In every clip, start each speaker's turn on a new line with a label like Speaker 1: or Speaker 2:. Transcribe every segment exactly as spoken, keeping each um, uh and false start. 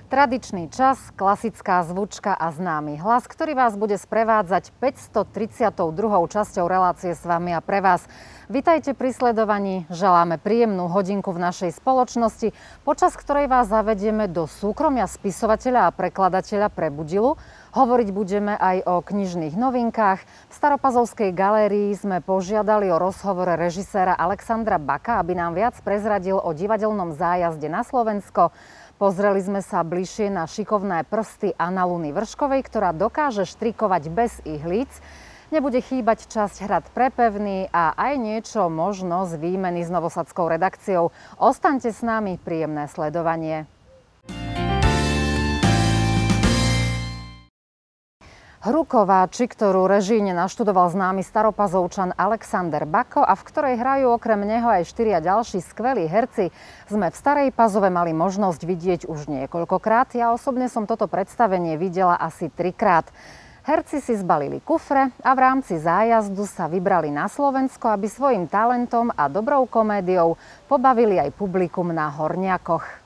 Speaker 1: Tradičný čas, klasická zvučka a známy hlas, ktorý vás bude sprevádzať päťstotridsiatou druhou časťou relácie s vami a pre vás. Vitajte pri sledovaní, želáme príjemnú hodinku v našej spoločnosti, počas ktorej vás zavedieme do súkromia spisovateľa a prekladateľa Prebudilu. Hovoriť budeme aj o knižných novinkách. V Staropazovskej galérii sme požiadali o rozhovor režiséra Alexandra Baka, aby nám viac prezradil o divadelnom zájazde na Slovensko. Pozreli sme sa bližšie na šikovné prsty Analuny Vrškovej, ktorá dokáže štrikovať bez ihlíc. Nebude chýbať časť Hrad pre pevný a aj niečo možno z výmeny s novosadskou redakciou. Ostaňte s nami, príjemné sledovanie. Hru Kováči, ktorú režijne naštudoval známy Staropazovčan Alexander Bako a v ktorej hrajú okrem neho aj štyria ďalší skvelí herci, sme v Starej Pazove mali možnosť vidieť už niekoľkokrát. Ja osobne som toto predstavenie videla asi trikrát. Herci si zbalili kufre a v rámci zájazdu sa vybrali na Slovensko, aby svojim talentom a dobrou komédiou pobavili aj publikum na Horniakoch.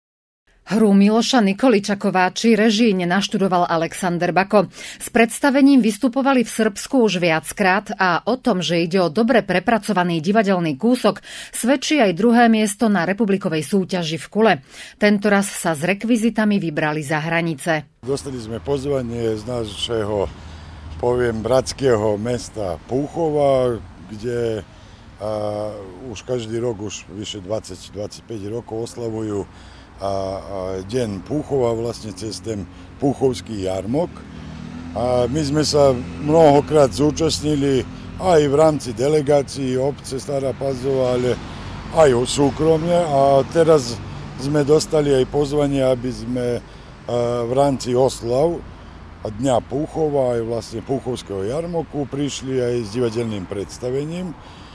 Speaker 1: Hru Miloša Nikoliča Kováči režijne naštudoval Alexander Bako. S predstavením vystupovali v Srbsku už viackrát a o tom, že ide o dobre prepracovaný divadelný kúsok, svedčí aj druhé miesto na republikovej súťaži v Kule. Tentoraz sa s rekvizitami vybrali za hranice.
Speaker 2: Dostali sme pozvanie z našeho, poviem, bratského mesta Púchova, kde a, už každý rok, už vyše dvadsať dvadsaťpäť rokov oslavujú a, a deň Púchova, vlastne cez ten Púchovský jarmok. A my sme sa mnohokrát zúčastnili aj v rámci delegácií obce Stará Pazova, ale aj o súkromne. A teraz sme dostali aj pozvanie, aby sme v rámci oslav Dňa Púchova aj vlastne Púchovského jarmoku prišli aj s divadelným predstavením.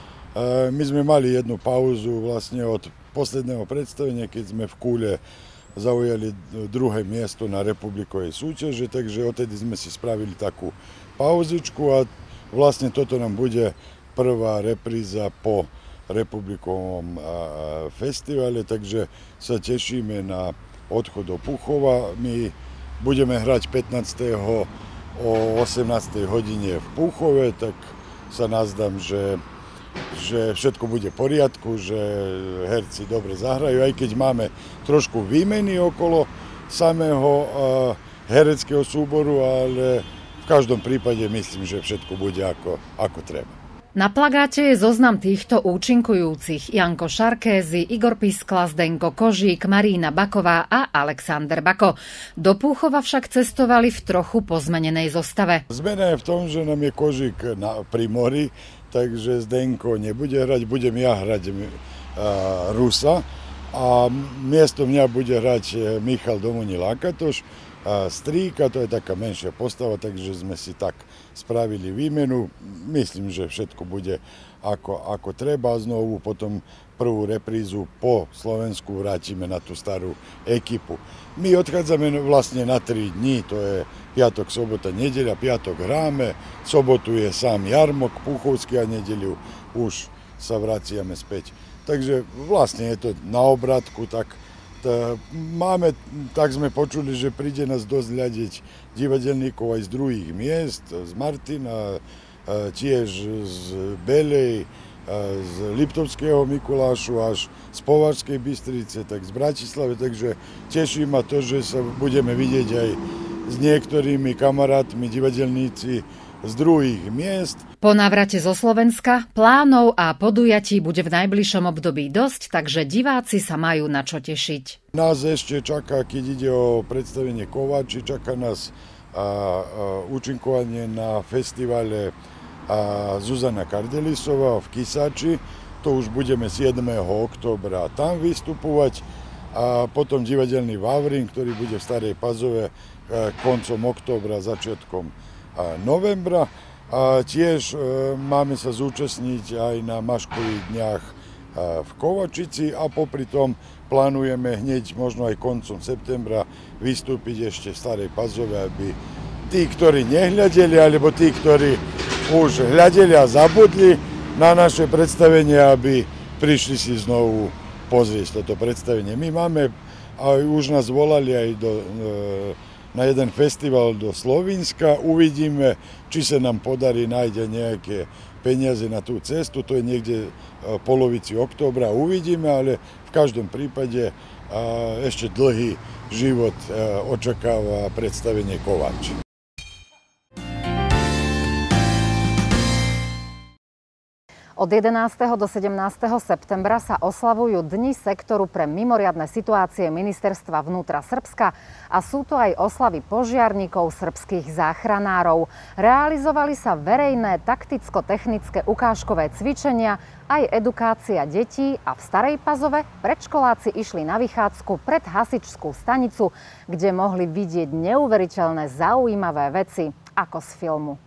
Speaker 2: My sme mali jednu pauzu vlastne od posledného predstavenia, keď sme v Kúle zaujali druhé miesto na republikovej súťaži, takže odtedy sme si spravili takú pauzičku a vlastne toto nám bude prvá repríza po republikovom festivale, takže sa tešíme na odchod do Púchova. My budeme hrať pätnásteho o osemnástej hodine v Púchove, tak sa nazdám, že že všetko bude v poriadku, že herci dobre zahrajú, aj keď máme trošku výmeny okolo samého uh, hereckého súboru, ale v každom prípade myslím, že všetko bude ako, ako treba.
Speaker 1: Na plagáte je zoznam týchto účinkujúcich: Janko Šarkézy, Igor Piskla, Zdenko Kožík, Marína Baková a Alexander Bako. Do Púchova však cestovali v trochu pozmenenej zostave.
Speaker 2: Zmena je v tom, že nám je Kožík na, pri mori, takže Zdenko nebude hrať, budem ja hrať uh, Rusa a miesto mňa bude hrať Michal Domoni Lakatoš, uh, Strýka, to je taká menšia postava, takže sme si tak spravili výmenu. Myslím, že všetko bude ako, ako treba. Znovu potom prvú reprízu po Slovensku vrátime na tú starú ekipu. My odchádzame vlastne na tri dní, to je piatok, sobota, nedeľa. Piatok hráme, sobotu je sám jarmok Púchovský a nedeľu už sa vraciame späť. Takže vlastne je to na obratku, tak tá, máme, tak sme počuli, že príde nás dosť hľadiť divadelníkov aj z druhých miest, z Martina, tiež z Belej, z Liptovského Mikulášu až z Považskej Bystrice, tak z Bratislavy, takže teší ma to, že sa budeme vidieť aj s niektorými kamarátmi, divadelníci z druhých miest.
Speaker 1: Po návrate zo Slovenska plánov a podujatí bude v najbližšom období dosť, takže diváci sa majú na čo tešiť.
Speaker 2: Nás ešte čaká, keď ide o predstavenie Kováči, čaká nás a, a, účinkovanie na festivale a Zuzana Kardelisová v Kisači. To už budeme siedmeho októbra tam vystupovať. A potom divadelný Vavrín, ktorý bude v Starej Pazove koncom októbra, začiatkom novembra. A tiež máme sa zúčastniť aj na Maškových dňach v Kovačici a popri tom plánujeme hneď možno aj koncom septembra vystúpiť ešte v Starej Pazove, aby tí, ktorí nehľadeli, alebo tí, ktorí už hľadeli a zabudli na naše predstavenie, aby prišli si znovu pozrieť toto predstavenie. My máme a už nás volali aj do, na jeden festival do Slovinska. Uvidíme, či sa nám podarí nájsť nejaké peniaze na tú cestu. To je niekde v polovici októbra. Uvidíme, ale v každom prípade ešte dlhý život očakáva predstavenie Kováč.
Speaker 1: Od jedenásteho do sedemnásteho septembra sa oslavujú Dni sektoru pre mimoriadne situácie Ministerstva vnútra Srbska a sú to aj oslavy požiarníkov, srbských záchranárov. Realizovali sa verejné takticko-technické ukážkové cvičenia, aj edukácia detí a v Starej Pazove predškoláci išli na vychádzku pred hasičskú stanicu, kde mohli vidieť neuveriteľné zaujímavé veci, ako z filmu.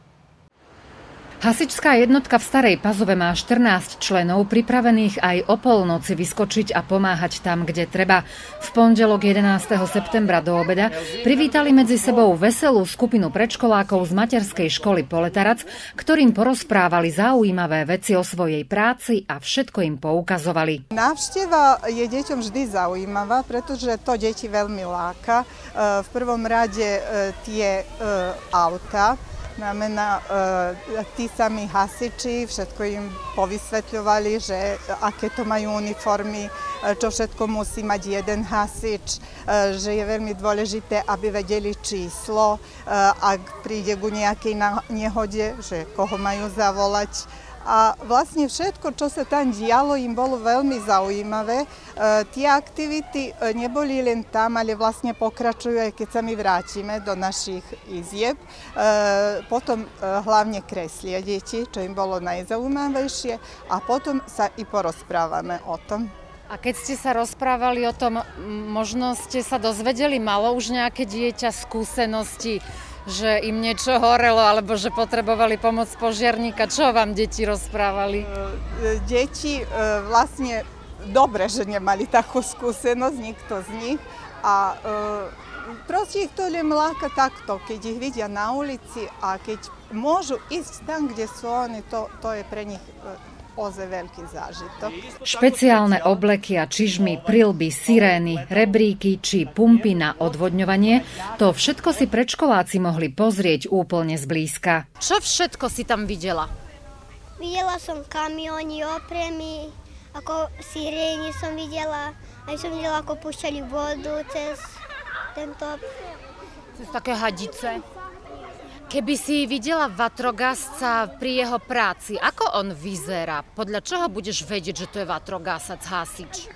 Speaker 1: Hasičská jednotka v Starej Pazove má štrnásť členov, pripravených aj o polnoci vyskočiť a pomáhať tam, kde treba. V pondelok jedenásteho septembra do obeda privítali medzi sebou veselú skupinu predškolákov z materskej školy Poletarac, ktorým porozprávali zaujímavé veci o svojej práci a všetko im poukazovali.
Speaker 3: Návšteva je deťom vždy zaujímavá, pretože to deti veľmi láka. V prvom rade tie auta, znamená, tí sami hasiči, všetko im povysvetľovali, že aké to majú uniformy, čo všetko musí mať jeden hasič, že je veľmi dôležité, aby vedeli číslo, ak príde ku nejakej nehode, že koho majú zavolať. A vlastne všetko, čo sa tam dialo, im bolo veľmi zaujímavé. E, tie aktivity neboli len tam, ale vlastne pokračujú, aj keď sa my vrátime do našich izieb. E, potom e, hlavne kreslia deti, čo im bolo najzaujímavejšie, a potom sa i porozprávame o tom.
Speaker 1: A keď ste sa rozprávali o tom, možno ste sa dozvedeli, malo už nejaké dieťa skúsenosti, že im niečo horelo, alebo že potrebovali pomoc požiarníka? Čo vám deti rozprávali?
Speaker 3: Deti vlastne dobre, že nemali takú skúsenosť, nikto z nich. A proste ich to len láka takto, keď ich vidia na ulici a keď môžu ísť tam, kde sú oni, to, to je pre nich ozaj veľký zážitok.
Speaker 1: Špeciálne obleky a čižmy, prilby, sirény, rebríky či pumpy na odvodňovanie, to všetko si predškoláci mohli pozrieť úplne zblízka. Čo všetko si tam videla?
Speaker 4: Videla som kamióny, opremy, ako sirény som videla, aj som videla, ako púšťali vodu cez tento...
Speaker 1: Cez také hadice. Keby si videla vatrogasca pri jeho práci, ako on vyzerá? Podľa čoho budeš vedieť, že to je vatrogasac, hasič?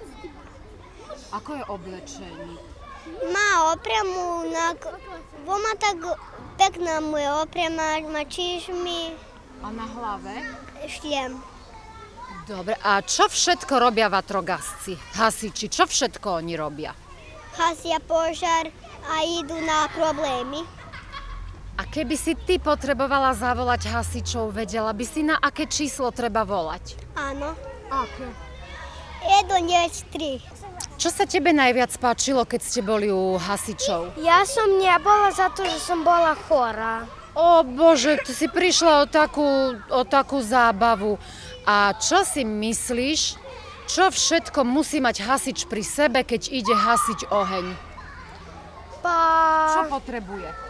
Speaker 1: Ako je oblečený?
Speaker 4: Má opremu, má tak pekná moja oprema, má čižmy.
Speaker 1: A na hlave?
Speaker 4: Šliem.
Speaker 1: Dobre, a čo všetko robia vatrogasci, hasiči? Čo všetko oni robia?
Speaker 4: Hasia požár a idú na problémy.
Speaker 1: A keby si ty potrebovala zavolať hasičov, vedela by si, na aké číslo treba volať?
Speaker 4: Áno.
Speaker 1: Aké?
Speaker 4: jeden deväť tri.
Speaker 1: Čo sa tebe najviac páčilo, keď ste boli u hasičov?
Speaker 4: Ja som nebola za to, že som bola chorá.
Speaker 1: Ó Bože, ty si prišla o takú, o takú zábavu. A čo si myslíš, čo všetko musí mať hasič pri sebe, keď ide hasiť oheň?
Speaker 4: Pa...
Speaker 1: Čo potrebuje?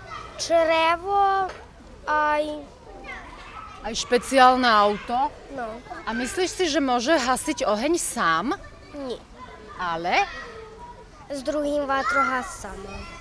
Speaker 4: Črevo, aj...
Speaker 1: Aj špeciálne auto?
Speaker 4: No.
Speaker 1: A myslíš si, že môže hasiť oheň sám?
Speaker 4: Nie.
Speaker 1: Ale?
Speaker 4: S druhým vatrogascom.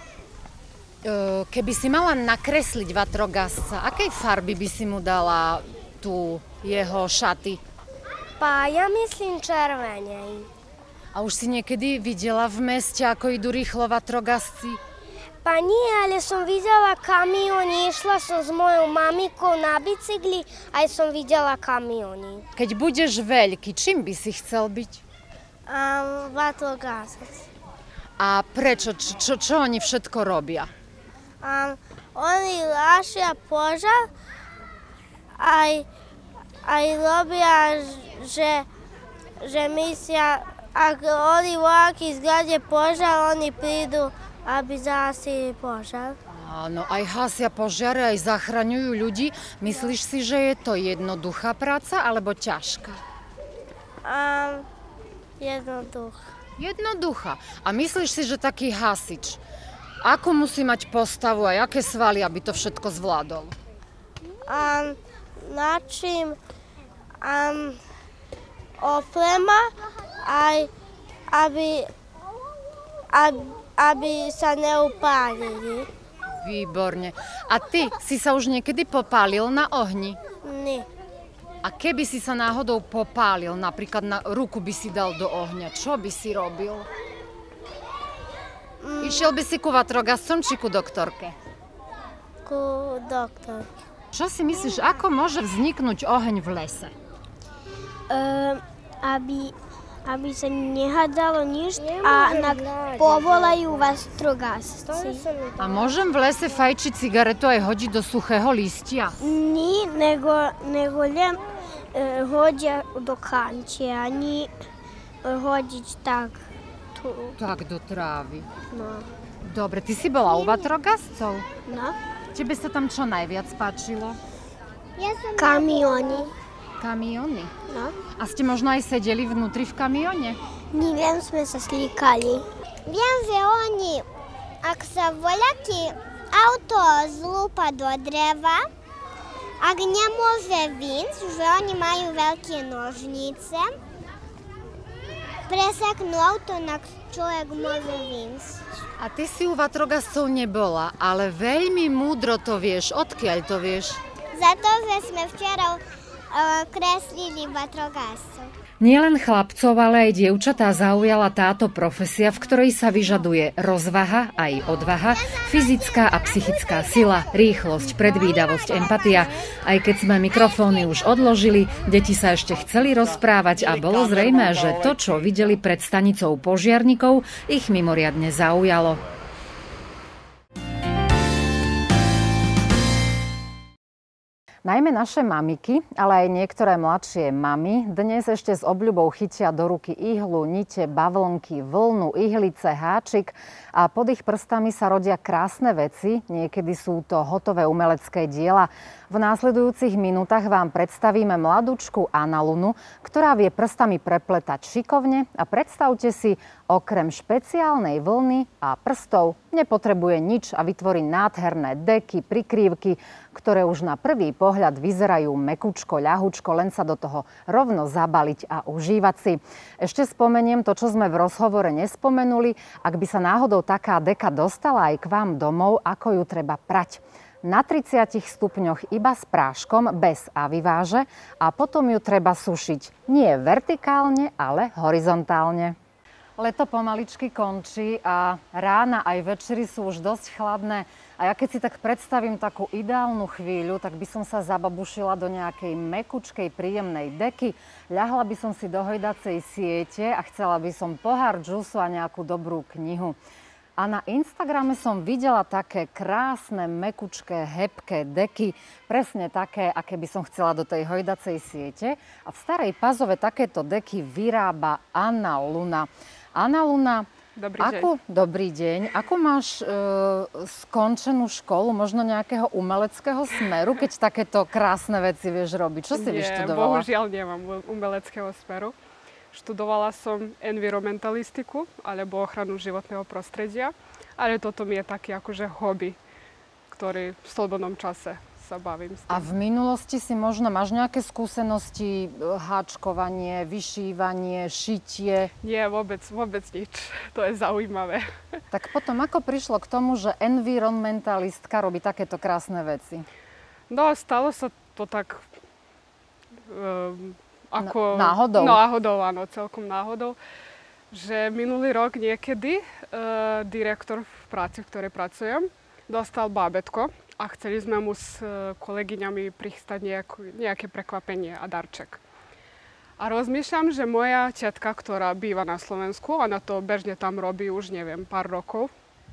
Speaker 1: Keby si mala nakresliť vatrogasca, akej farby by si mu dala tu jeho šaty?
Speaker 4: Pa, ja myslím červenej.
Speaker 1: A už si niekedy videla v meste, ako idú rýchlo vatrogasci?
Speaker 4: Pa nie, ale som videla kamióny, išla som s mojou mamikou na bicykli, aj som videla kamióny.
Speaker 1: Keď budeš veľký, čím by si chcel byť?
Speaker 4: Um, vatrogasac.
Speaker 1: A prečo? Čo, čo, čo oni všetko robia?
Speaker 4: Um, oni lášia požar, aj, aj robia, že, že myslia, ak oni vojaky zgadia požar, oni prídu, aby zahasili požar.
Speaker 1: Áno, aj hasia požiare, aj zachraňujú ľudí. Myslíš si, že je to jednoduchá práca alebo ťažká?
Speaker 4: Um, jednoduchá.
Speaker 1: Jednoduchá. A myslíš si, že taký hasič, ako musí mať postavu a aké svaly, aby to všetko zvládol?
Speaker 4: Um, na čím um, oprema, aj aby, aby, aby sa neupálili.
Speaker 1: Výborne. A ty si sa už niekedy popálil na ohni?
Speaker 4: Nie.
Speaker 1: A keby si sa náhodou popálil, napríklad na ruku by si dal do ohňa, čo by si robil? Mm. Išiel by si ku vatrogascom či ku doktorke?
Speaker 4: Ku doktorke.
Speaker 1: Čo si myslíš, ako môže vzniknúť oheň v lese?
Speaker 4: Um, aby, aby sa nehádzalo nič a na, povolajú vás vatrogasci.
Speaker 1: A môžem v lese fajčiť cigaretu aj hodiť do suchého listia?
Speaker 4: Nie, nego, nego len e, hodia do kanče, ani hodiť tak tu.
Speaker 1: Tak do trávy.
Speaker 4: No.
Speaker 1: Dobre, ty si bola u vatrogascov?
Speaker 4: No.
Speaker 1: Tebe sa tam čo najviac páčilo?
Speaker 4: Kamiony.
Speaker 1: Kamiony?
Speaker 4: No.
Speaker 1: A ste možno aj sedeli vnútri v kamione?
Speaker 4: Neviem, sme sa slíkali. Viem, že oni, ak sa voľaký auto zlúpa do dreva, ak nemôže výjsť, že oni majú veľké nožnice, preseknú auto, na človek môže výjsť.
Speaker 1: A ty si u vatrogascov nebola, ale veľmi múdro to vieš. Odkiaľ to vieš?
Speaker 4: Za to, že sme včera uh, kreslili vatrogascov.
Speaker 1: Nielen chlapcov, ale aj dievčatá zaujala táto profesia, v ktorej sa vyžaduje rozvaha, aj odvaha, fyzická a psychická sila, rýchlosť, predvídavosť, empatia. Aj keď sme mikrofóny už odložili, deti sa ešte chceli rozprávať a bolo zrejmé, že to, čo videli pred stanicou požiarnikov, ich mimoriadne zaujalo. Najmä naše mamiky, ale aj niektoré mladšie mamy dnes ešte s obľubou chytia do ruky ihlu, nite, bavlnky, vlnu, ihlice, háčik a pod ich prstami sa rodia krásne veci. Niekedy sú to hotové umelecké diela. V následujúcich minútach vám predstavíme mladúčku Annalunu, ktorá vie prstami prepletať šikovne a predstavte si, okrem špeciálnej vlny a prstov nepotrebuje nič a vytvorí nádherné deky, prikrývky, ktoré už na prvý pohľad vyzerajú mekučko, ľahučko, len sa do toho rovno zabaliť a užívať si. Ešte spomeniem to, čo sme v rozhovore nespomenuli. Ak by sa náhodou taká deka dostala aj k vám domov, ako ju treba prať. Na tridsiatich stupňoch iba s práškom, bez aviváže a potom ju treba sušiť. Nie vertikálne, ale horizontálne. Leto pomaličky končí a rána aj večery sú už dosť chladné. A ja keď si tak predstavím takú ideálnu chvíľu, tak by som sa zababušila do nejakej mekučkej, príjemnej deky, ľahla by som si do hojdacej siete a chcela by som pohár džusu a nejakú dobrú knihu. A na Instagrame som videla také krásne, mekučké, hebké deky, presne také, aké by som chcela do tej hojdacej siete. A v Starej Pazove takéto deky vyrába Annaluna. Annaluna,
Speaker 5: Dobrý
Speaker 1: ako,
Speaker 5: deň.
Speaker 1: Dobrý deň. Ako máš e, skončenú školu, možno nejakého umeleckého smeru, keď takéto krásne veci vieš robiť? Čo si
Speaker 5: Nie,
Speaker 1: vyštudovala?
Speaker 5: bohužiaľ nemám umeleckého smeru. Študovala som environmentalistiku alebo ochranu životného prostredia, ale toto mi je taký akože hobby, ktorý v slobodnom čase sa bavím s tým.
Speaker 1: A v minulosti si možno máš nejaké skúsenosti, háčkovanie, vyšívanie, šitie?
Speaker 5: Nie, vôbec, vôbec nič. To je zaujímavé.
Speaker 1: Tak potom ako prišlo k tomu, že environmentalistka robí takéto krásne veci?
Speaker 5: No, stalo sa to tak um, ako...
Speaker 1: Náhodou?
Speaker 5: Náhodou, áno, celkom náhodou. Že minulý rok niekedy uh, direktor v práci, v ktorej pracujem, dostal bábätko a chceli sme mu s kolegyňami prichystať nejakú, nejaké prekvapenie a darček. A rozmýšľam, že moja tetka, ktorá býva na Slovensku, ona to bežne tam robí už, neviem, pár rokov,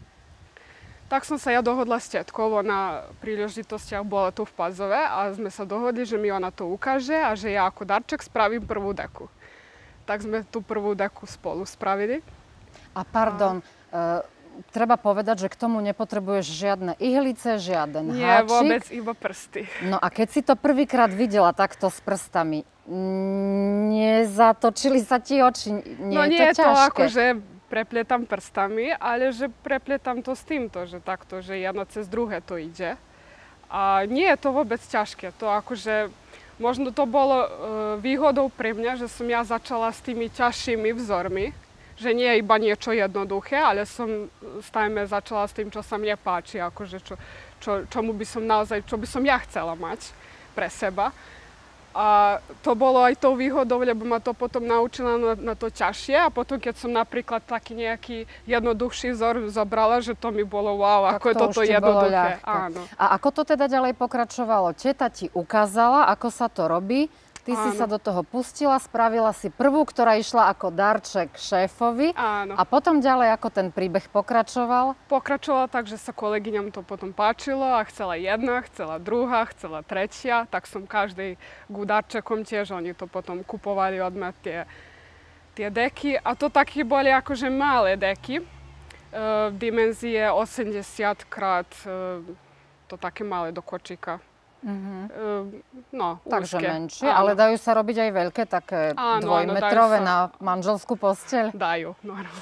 Speaker 5: tak som sa ja dohodla s tetkou, ona pri príležitostiach bola tu v Pazove a sme sa dohodli, že mi ona to ukáže a že ja ako darček spravím prvú deku. Tak sme tú prvú deku spolu spravili.
Speaker 1: A pardon, a... E, treba povedať, že k tomu nepotrebuješ žiadne ihlice, žiaden
Speaker 5: Nie,
Speaker 1: háčik.
Speaker 5: vôbec iba prsty.
Speaker 1: No a keď si to prvýkrát videla takto s prstami, Nezatočili sa ti oči? Nie
Speaker 5: no
Speaker 1: je
Speaker 5: nie
Speaker 1: to
Speaker 5: je to
Speaker 1: ťažké?
Speaker 5: ako, že prepletam prstami, ale že prepletam to s týmto, že takto, že jedno cez druhé to ide. A nie je to vôbec ťažké. To akože, možno to bolo uh, výhodou pre mňa, že som ja začala s tými ťažšími vzormi, že nie je iba niečo jednoduché, ale som stajme začala s tým, čo sa mne páči, akože čo, čo, čomu by som naozaj, čo by som ja chcela mať pre seba. A to bolo aj tou výhodou, lebo ma to potom naučila na, na to ťažšie a potom, keď som napríklad taký nejaký jednoduchší vzor zobrala, že to mi bolo wow,
Speaker 1: tak
Speaker 5: ako je
Speaker 1: to
Speaker 5: toto jednoduché.
Speaker 1: Áno. A ako to teda ďalej pokračovalo? Teta ti ukázala, ako sa to robí. Ty Áno. si sa do toho pustila, spravila si prvú, ktorá išla ako darček šéfovi.
Speaker 5: Áno.
Speaker 1: A potom ďalej, ako ten príbeh pokračoval?
Speaker 5: Pokračovala tak, že sa kolegyňam to potom páčilo a chcela jedna, chcela druhá, chcela tretia. Tak som každej ku darčekom tiež, oni to potom kupovali od mňa tie, tie deky. A to taky boli akože malé deky. E, dimenzie osemdesiat krát e, to také malé do kočíka.
Speaker 1: Uh-huh.
Speaker 5: No,
Speaker 1: takže
Speaker 5: úzke.
Speaker 1: menšie,
Speaker 5: Áno.
Speaker 1: ale dajú sa robiť aj veľké, také
Speaker 5: áno,
Speaker 1: dvojmetrové
Speaker 5: áno,
Speaker 1: sa... na manželskú posteľ?
Speaker 5: Dajú, no. Uh,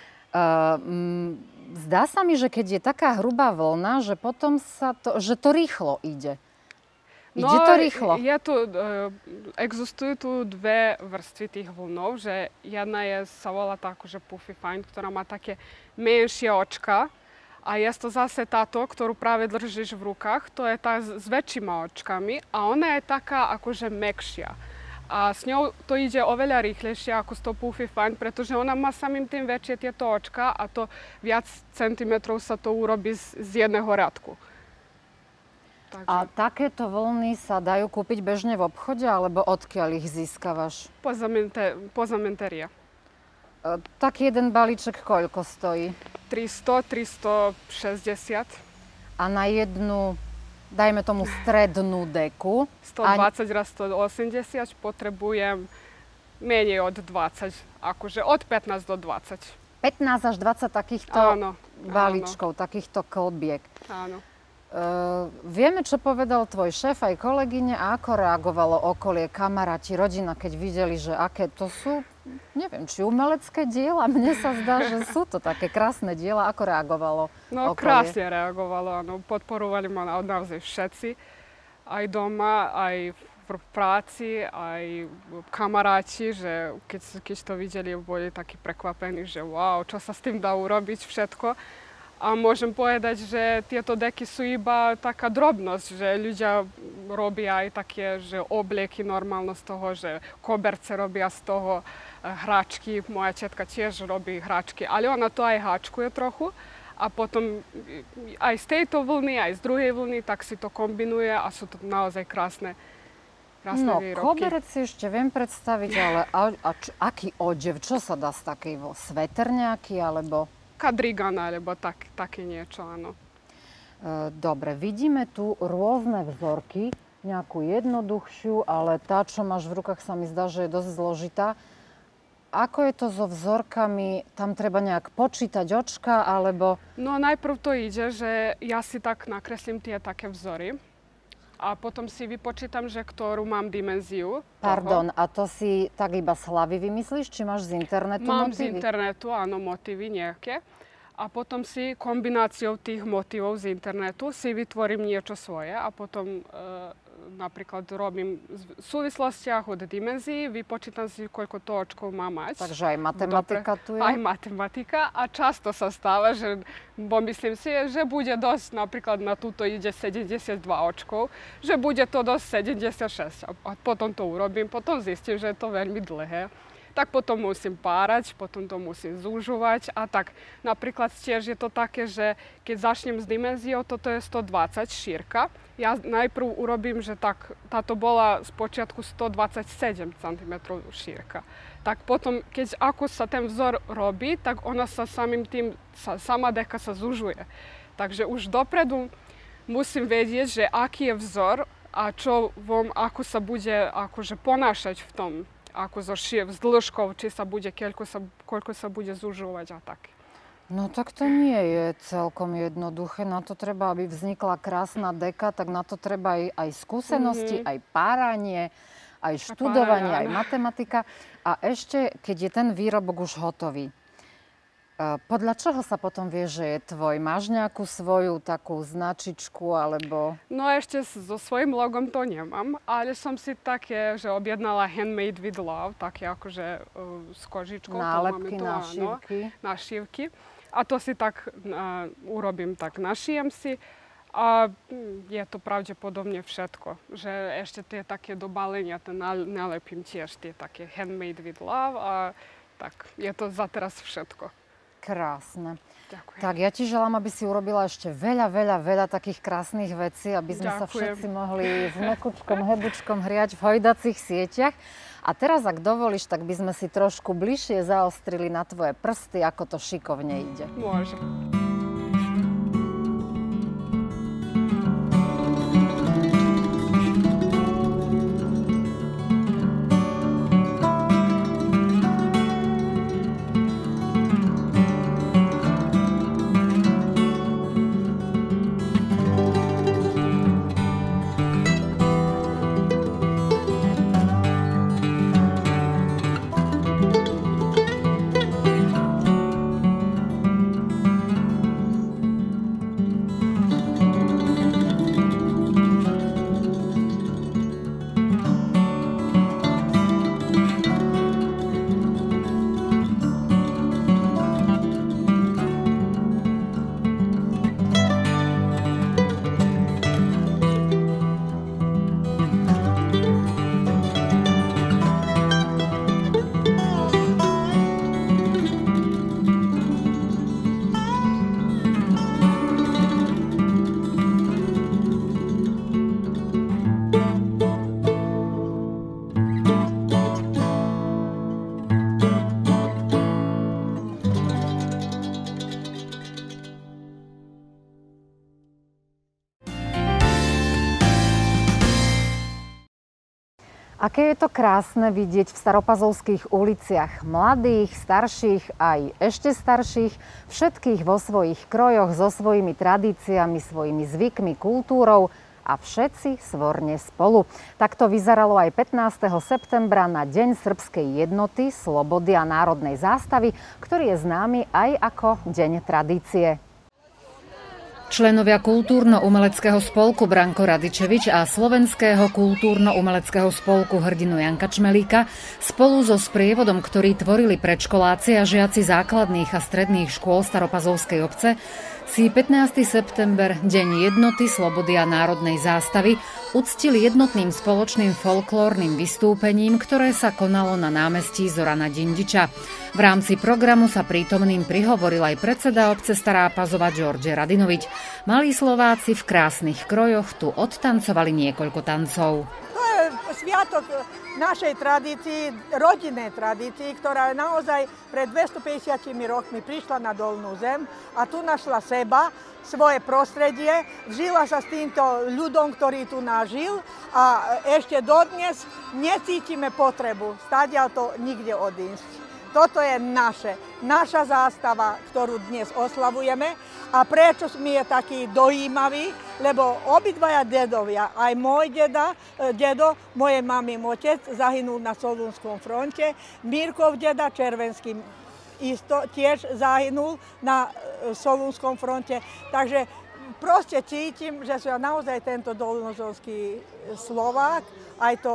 Speaker 1: m, zdá sa mi, že keď je taká hrubá vlna, že potom sa to, že to rýchlo ide. Ide
Speaker 5: no,
Speaker 1: to rýchlo?
Speaker 5: Je tu, uh, existujú tu dve vrstvy tých vlnov, že jedna je, sa volá tá akože Puffy Fine, ktorá má také menšie očka. A je to zase táto, ktorú práve držíš v rukách, to je tá s väčšíma očkami a ona je taká akože mäkšia. A s ňou to ide oveľa rýchlejšie ako s tou Puffy Fine, pretože ona má samým tým väčšie tieto očka a to viac centimetrov sa to urobí z, z jedného radku. Takže...
Speaker 1: A takéto vlny sa dajú kúpiť bežne v obchode, alebo odkiaľ ich získavaš?
Speaker 5: Pozamenteria.
Speaker 1: E, tak jeden balíček koľko stojí?
Speaker 5: tristo, tristošesťdesiat.
Speaker 1: A na jednu, dajme tomu strednú deku?
Speaker 5: stodvadsať raz stoosemdesiat potrebujem menej od dvadsať, akože od pätnásť do dvadsať.
Speaker 1: pätnásť až dvadsať takýchto
Speaker 5: áno,
Speaker 1: balíčkov,
Speaker 5: áno.
Speaker 1: takýchto kolbiek.
Speaker 5: Áno.
Speaker 1: Uh, vieme, čo povedal tvoj šéf aj kolegyne a ako reagovalo okolie, kamaráti, rodina, keď videli, že aké to sú, neviem, či umelecké diela. Mne sa zdá, že sú to také krásne diela. Ako reagovalo
Speaker 5: No
Speaker 1: okolie?
Speaker 5: krásne reagovalo, áno. Podporovali ma naozaj všetci. Aj doma, aj v práci, aj kamaráti, že keď, keď to videli, boli takí prekvapení, že wow, čo sa s tým dá urobiť všetko. A môžem povedať, že tieto deky sú iba taká drobnosť, že ľudia robia aj také, že oblieky normálne z toho, že koberce robia z toho, hračky, moja tetka tiež robí hračky, ale ona to aj háčkuje trochu. A potom aj z tejto vlny, aj z druhej vlny, tak si to kombinuje a sú to naozaj krásne, krásne
Speaker 1: no,
Speaker 5: výrobky.
Speaker 1: No, koberec si ešte viem predstaviť, ale a, a č, aký odev? Čo sa dá z takej sveter nejaký, alebo...
Speaker 5: Kadrigan, alebo tak, také niečo, áno.
Speaker 1: Dobre, vidíme tu rôzne vzorky, nejakú jednoduchšiu, ale tá, čo máš v rukách, sa mi zdá, že je dosť zložitá. Ako je to so vzorkami? Tam treba nejak počítať očka, alebo...
Speaker 5: No najprv to ide, že ja si tak nakreslím tie také vzory. A potom si vypočítam, že ktorú mám dimenziu.
Speaker 1: Pardon,
Speaker 5: toho.
Speaker 1: a to si tak iba z hlavy vymyslíš, či máš z internetu
Speaker 5: mám
Speaker 1: motívy?
Speaker 5: Mám z internetu, áno, motívy nejaké. A potom si kombináciou tých motívov z internetu si vytvorím niečo svoje a potom e, napríklad robím v súvislostiach od dimenzií, vypočítam si, koľko to očkov má mať.
Speaker 1: Takže aj matematika
Speaker 5: Dobre,
Speaker 1: tu je?
Speaker 5: Aj matematika a často sa stáva, že pomyslím si, že bude dosť, napríklad na túto ide sedemdesiatdva očkov, že bude to dosť sedemdesiatšesť a potom to urobím, potom zistím, že je to veľmi dlhé. Tak potom musím párať, potom to musím zúžovať a tak. Napríklad tiež je to také, že keď začnem s dimenziou, toto je stodvadsať šírka. Ja najprv urobím, že tak, táto bola spočiatku stodvadsaťsedem centimetrov šírka. Tak potom, keď ako sa ten vzor robí, tak ona sa samým tým, sa, sama deka sa zužuje. Takže už dopredu musím vedieť, že aký je vzor a čo vám, ako sa bude akože ponášať v tom. Ako so vzdĺžkou, či sa bude, koľko sa, koľko sa bude zužovať a tak.
Speaker 1: No tak to nie je celkom jednoduché. Na to treba, aby vznikla krásna deka, tak na to treba aj, aj skúsenosti, mm-hmm. aj páranie, aj študovanie,
Speaker 5: Pára,
Speaker 1: aj matematika. A ešte, keď je ten výrobok už hotový, podľa čoho sa potom vie, že je tvoj? Máš nejakú svoju takú značičku, alebo...
Speaker 5: No ešte so svojím logom to nemám, ale som si také, že objednala Handmade with Love, také akože uh, s kožičkou.
Speaker 1: Nálepky,
Speaker 5: tu,
Speaker 1: našívky.
Speaker 5: Áno, našívky. A to si tak uh, urobím, tak našijem si. A je to pravdepodobne všetko. Že ešte tie také dobalenia, to nalepím tiež tie také Handmade with Love a tak je to za teraz všetko.
Speaker 1: Krásne.
Speaker 5: Ďakujem.
Speaker 1: Tak ja ti želám, aby si urobila ešte veľa, veľa, veľa takých krásnych vecí, aby sme
Speaker 5: Ďakujem.
Speaker 1: sa všetci mohli v mekučkom, hebučkom hriať v hojdacích sieťach. A teraz, ak dovolíš, tak by sme si trošku bližšie zaostrili na tvoje prsty, ako to šikovne ide.
Speaker 5: Môže.
Speaker 1: Aké je to krásne vidieť v staropazovských uliciach mladých, starších, aj ešte starších, všetkých vo svojich krojoch, so svojimi tradíciami, svojimi zvykmi, kultúrou a všetci svorne spolu. Tak to vyzeralo aj pätnásteho septembra na Deň srbskej jednoty, slobody a národnej zástavy, ktorý je známy aj ako Deň tradície. Členovia Kultúrno-umeleckého spolku Branko Radičevič a Slovenského kultúrno-umeleckého spolku Hrdinu Janka Čmelíka spolu so sprievodom, ktorý tvorili predškoláci a žiaci základných a stredných škôl Staropazovskej obce, si pätnásteho september, Deň jednoty, slobody a národnej zástavy, uctili jednotným spoločným folklórnym vystúpením, ktoré sa konalo na námestí Zorana Dindiča. V rámci programu sa prítomným prihovoril aj predseda obce Stará Pazova Đorđe Radinović. Malí Slováci v krásnych krojoch tu odtancovali niekoľko tancov.
Speaker 6: To je sviatok našej tradícii, rodinnej tradícii, ktorá naozaj pred dvestopäťdesiatimi rokmi prišla na Dolnú zem a tu našla seba, svoje prostredie, vžila sa s týmto ľudom, ktorý tu nažil a ešte dodnes necítime potrebu stadiaľ to nikde odísť. Toto je naše, naša zástava, ktorú dnes oslavujeme. A prečo mi je taký dojímavý? Lebo obidvaja dedovia, aj môj deda, dedo, mojej mami otec, zahynul na Solúnskom fronte. Mírkov deda, Červenský, isto tiež zahynul na Solúnskom fronte. Takže proste cítim, že som naozaj tento dolnozorský Slovák, aj to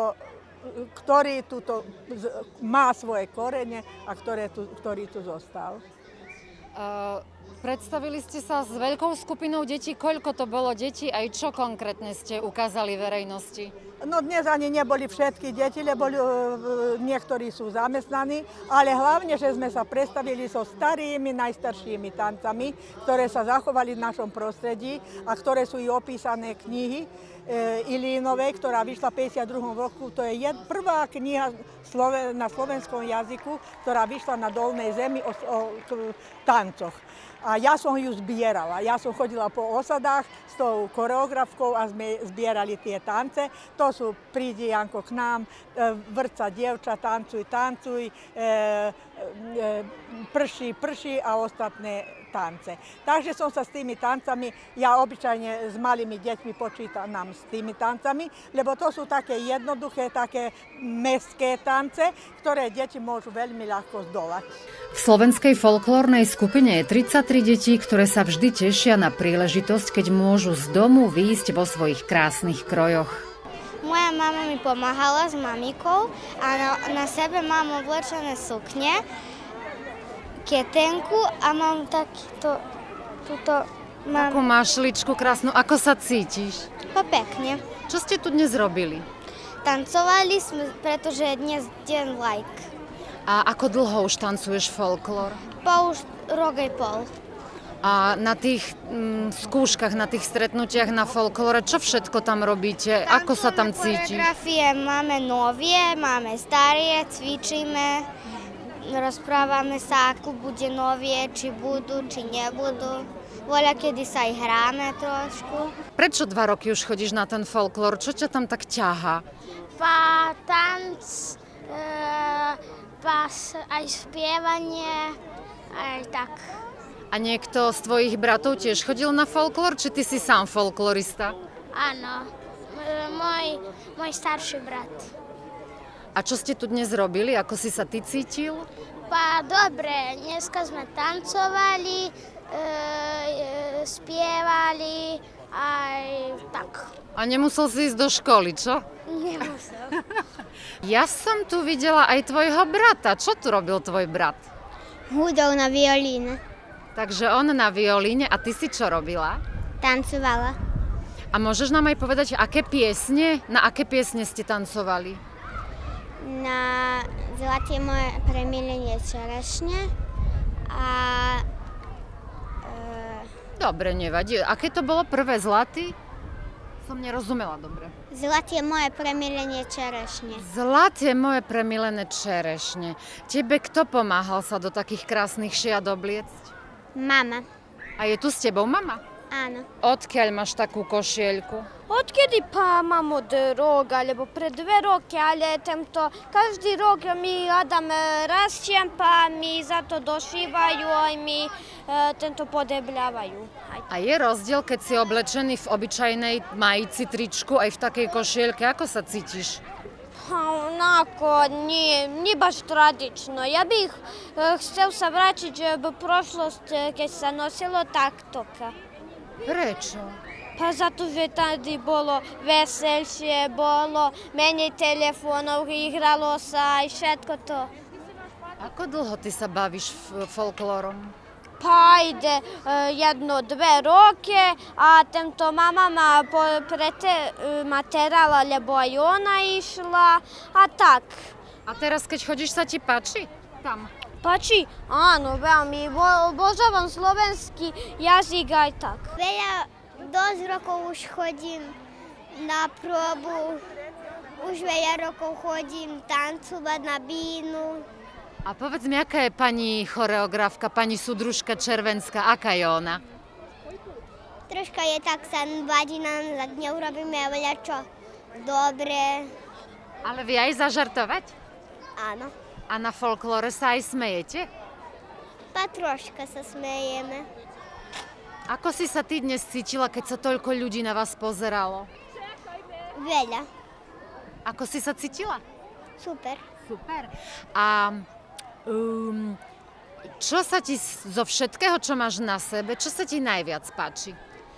Speaker 6: ktorý tuto má svoje korene a ktoré tu, ktorý tu zostal.
Speaker 1: Uh, predstavili ste sa s veľkou skupinou detí. Koľko to bolo detí, aj čo konkrétne ste ukázali verejnosti?
Speaker 6: No dnes ani neboli všetky deti, lebo niektorí sú zamestnaní, ale hlavne, že sme sa predstavili so starými, najstaršími tancami, ktoré sa zachovali v našom prostredí a ktoré sú i opísané knihy Ilínovej, ktorá vyšla v päťdesiatom druhom roku. To je jed, prvá kniha na slovenskom jazyku, ktorá vyšla na Dolnej zemi o, o tancoch. A ja som ju zbierala. Ja som chodila po osadách s tou choreografkou a sme zbierali tie tance. To su Priđi Janko k nám, vrca djevča, tancuj, tancuj, prši, prši, a ostatné tance. Takže som sa s tými tancami, ja obyčajne s malými deťmi počítam s tými tancami, lebo to sú také jednoduché, také mestské tance, ktoré deti môžu veľmi ľahko zdolať.
Speaker 1: V slovenskej folklórnej skupine je tridsaťtri detí, ktoré sa vždy tešia na príležitosť, keď môžu z domu výjsť vo svojich krásnych krojoch.
Speaker 4: Moja mama mi pomáhala s mamikou a na, na sebe mám oblečené sukne, ketenku a mám takýto, túto... Mám...
Speaker 1: Takú mašličku krásnu. Ako sa cítiš?
Speaker 4: Po pekne.
Speaker 1: Čo ste tu dnes robili?
Speaker 4: Tancovali sme, pretože je dnes deň like.
Speaker 1: A ako dlho už tancuješ folklór?
Speaker 4: Po už rok aj pol.
Speaker 1: A na tých mm, skúškach, na tých stretnutiach na folklóre, čo všetko tam robíte? Ako sa tam cítiš?
Speaker 4: Choreografie máme novie, máme starie, cvičíme, rozprávame sa, ako bude novie, či budú, či nebudú. Voľa, kedy sa aj hráme trošku.
Speaker 1: Prečo dva roky už chodíš na ten folklór? Čo ťa tam tak ťahá?
Speaker 4: Pa tanc, e, pa aj spievanie, aj tak.
Speaker 1: A niekto z tvojich bratov tiež chodil na folklór, či ty si sám folklorista?
Speaker 4: Áno, môj, môj starší brat.
Speaker 1: A čo ste tu dnes robili? Ako si sa ty cítil?
Speaker 4: Pa dobre, dneska sme tancovali, e, e, spievali, aj tak.
Speaker 1: A nemusel si ísť do školy, čo?
Speaker 4: Nemusel.
Speaker 1: Ja som tu videla aj tvojho brata. Čo tu robil tvoj brat?
Speaker 4: Hudol na violíne.
Speaker 1: Takže on na violíne, a ty si čo robila?
Speaker 4: Tancovala.
Speaker 1: A môžeš nám aj povedať, aké piesne, na aké piesne ste tancovali?
Speaker 4: Na Zlaté moje premilenie čerešne a... E...
Speaker 1: Dobre, nevadí. Aké to bolo prvé zlaty? Som nerozumela dobre.
Speaker 4: Zlaté moje premilenie čerešne.
Speaker 1: Zlaté moje premilené čerešne. Tebe kto pomáhal sa do takých krásnych šiat obliecť?
Speaker 4: Mama.
Speaker 1: A je tu s tebou mama?
Speaker 4: Áno.
Speaker 1: Odkiaľ máš takú košielku?
Speaker 7: Odkedy pa mám od roka, alebo pre dve roky, ale tento, každý rok mi Adam rastiem, pa mi za to došívajú aj mi e, tento podebľavajú.
Speaker 1: A je rozdiel, keď si oblečený v obyčajnej majici, tričku, aj v takej košielke? Ako sa cítiš?
Speaker 7: Onako, nie, nie baš tradično. Ja bih e, chcel sa vrátiť v prošlost, keď sa nosilo takto.
Speaker 1: Prečo?
Speaker 7: Pa zato, že tady bolo veselšie, bolo menej telefónov, ihralo sa aj všetko to.
Speaker 1: Ako dlho ty sa bavíš folklórom?
Speaker 7: Pa ide jedno, dve roke, a tento mama ma prete materala, lebo aj ona išla, a tak.
Speaker 1: A teraz, keď chodíš, sa ti páči? Tam.
Speaker 7: Páči? Áno, veľmi. Obožavam slovenský jazyk aj tak.
Speaker 4: Veľa, dosť rokov už chodím na probu, už veľa rokov chodím tancovať na bínu.
Speaker 1: A povedz mi, aká je pani choreografka, pani súdružka Červenská, aká je ona?
Speaker 4: Troška je tak, sa vadí nám, tak neurobíme veľa čo dobre.
Speaker 1: Ale vy aj zažartovať?
Speaker 4: Áno.
Speaker 1: A na folklóre sa aj smejete?
Speaker 4: Pa troška sa smejeme.
Speaker 1: Ako si sa ty dnes cítila, keď sa toľko ľudí na vás pozeralo?
Speaker 4: Veľa.
Speaker 1: Ako si sa cítila?
Speaker 4: Super.
Speaker 1: Super. A um, čo sa ti zo všetkého, čo máš na sebe, čo sa ti najviac páči?